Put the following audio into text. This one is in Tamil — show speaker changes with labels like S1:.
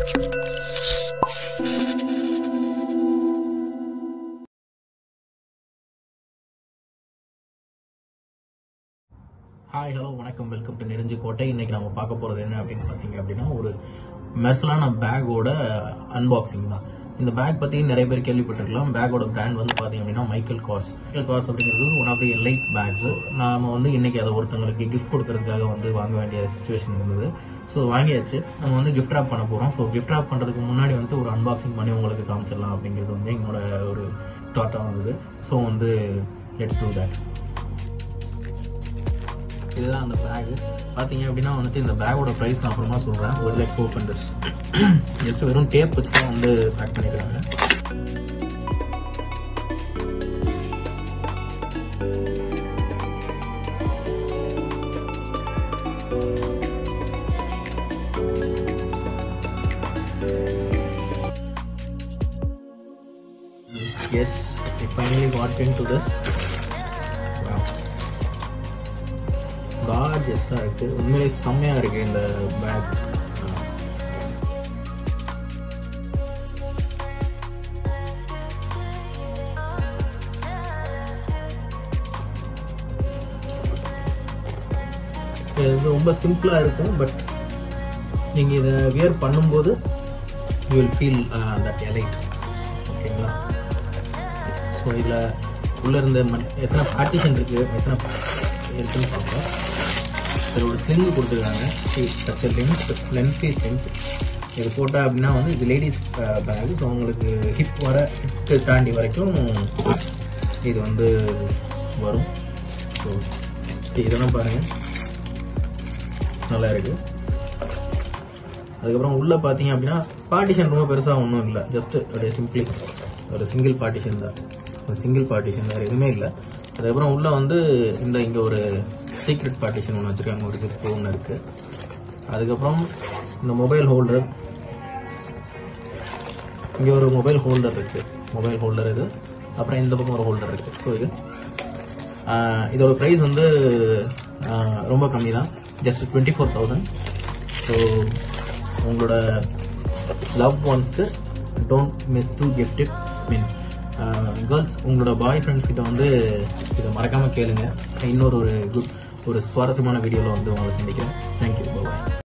S1: ஹாய் ஹலோ வணக்கம், வெல்கம் டு நெருஞ்சி கோட்டை. இன்னைக்கு நம்ம பார்க்க போகிறது என்ன அப்படின்னு பார்த்தீங்க அப்படின்னா, ஒரு மெர்சலான பேக்கோட அன்பாக்சிங் தான். இந்த பேக் பற்றி நிறைய பேர் கேள்விப்பட்டிருக்கலாம். பேக்கோட பிராண்ட் வந்து பார்த்தீங்க அப்படின்னா மைக்கேல் கார்ஸ் அப்படிங்கிறது one of the elite bags. நாம வந்து இன்னைக்கு அதை ஒருத்தங்களுக்கு கிஃப்ட் கொடுக்கறதுக்காக வந்து வாங்க வேண்டிய சுச்சுவேஷன் இருந்தது. ஸோ வாங்கியாச்சு. நம்ம வந்து கிஃப்ட் ராப் பண்ண போகிறோம். ஸோ கிஃப்ட் ராப் பண்ணுறதுக்கு முன்னாடி வந்து ஒரு அன்பாக்சிங் பண்ணி உங்களுக்கு காமிச்சிடலாம் அப்படிங்கிறது வந்து என்னோட ஒரு தாட்டாக வந்தது. ஸோ வந்து லெட்ஸ் டூ தட். இதுதான் அந்த பேக். பார்த்தீங்க அப்படின்னா வந்துட்டு இந்த பேக்கோட ப்ரைஸ் நான் அப்புறமா சொல்கிறேன். ஒரு லெட்ஸ் ஓப்பன் திஸ். ஜஸ்ட் வெறும் டேப் வச்சு தான் வந்து பேக் பண்ணிக்கிறாங்க. Yes, I finally got into this. கார்ஜியஸா இருக்கு. உண்மையிலே செம்மையா இருக்கு இந்த பேக். இது ரொம்ப சிம்பிளா இருக்கும். பட் நீங்க இதை வியர் பண்ணும்போது you will feel that elite. ஓகேங்களா? ஸோ இதில் உள்ள இருந்த எத்தனை பார்ட்டிஷன் இருக்கு, எத்தனை இருக்குன்னு பார்ப்போம். இதில் ஒரு ஸ்லிங் கொடுத்துருக்காங்க. Lengthy sling. இது போட்டால் அப்படின்னா வந்து இது லேடிஸ் பேக். ஸோ உங்களுக்கு ஹிப் தாண்டி வரைக்கும் இது வந்து வரும். ஸோ இதெல்லாம் பாருங்கள், நல்லா இருக்கு. அதுக்கப்புறம் உள்ளே பார்த்தீங்க அப்படின்னா பார்ட்டிஷன் ரொம்ப பெருசாக ஒன்றும் இல்லை. ஜஸ்ட் அப்படியே சிம்பிளி ஒரு சிங்கிள் பார்ட்டிஷன் தான். சிங்கிள் பார்ட்டிஷன் வேறு எதுவுமே இல்லை. அதுக்கப்புறம் உள்ள வந்து இங்கே ஒரு சீக்ரெட் பார்ட்டிஷன் ஒன்று வச்சுருக்காங்க. ஒரு ஜிப் ஒன்று இருக்குது. அதுக்கப்புறம் இந்த மொபைல் ஹோல்டர், இங்கே ஒரு மொபைல் ஹோல்டர் இருக்குது. மொபைல் ஹோல்டர் இது. அப்புறம் இந்த பக்கம் ஒரு ஹோல்டர் இருக்குது. ஸோ இதோட ப்ரைஸ் வந்து ரொம்ப கம்மி தான். ஜஸ்ட் 24,000. ஸோ உங்களோட லவ் ஒன்ஸ்க்கு don't miss to gift it. Girls, உங்களோட பாய் ஃப்ரெண்ட்ஸ் கிட்ட வந்து இதை மறக்காம கேளுங்க. இன்னொரு ஒரு சுவாரஸ்யமான வீடியோவில் வந்து உங்களை சந்திக்கிறேன். தேங்க்யூ. பாய்.